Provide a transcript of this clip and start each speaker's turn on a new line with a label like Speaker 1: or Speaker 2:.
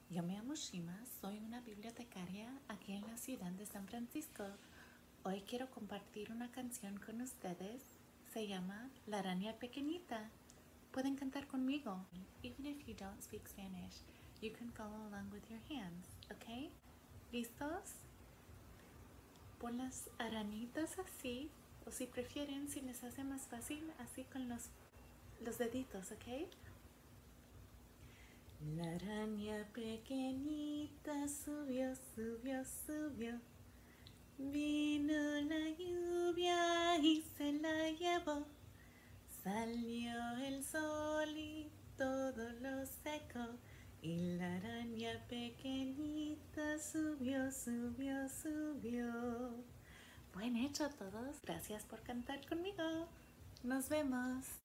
Speaker 1: Yo me llamo Shima, soy una bibliotecaria aquí en la ciudad de San Francisco. Hoy quiero compartir una canción con ustedes. Se llama La Araña Pequeñita. Pueden cantar conmigo. Even if you don't speak Spanish, you can follow along with your hands, ¿ok? ¿Listos? Pon las arañitas así, o si prefieren, si les hace más fácil, así con los deditos, ¿ok? La araña pequeñita subió, subió, subió. Vino la lluvia y se la llevó. Salió el sol y todo lo secó. Y la araña pequeñita subió, subió, subió. Buen hecho todos. Gracias por cantar conmigo. Nos vemos.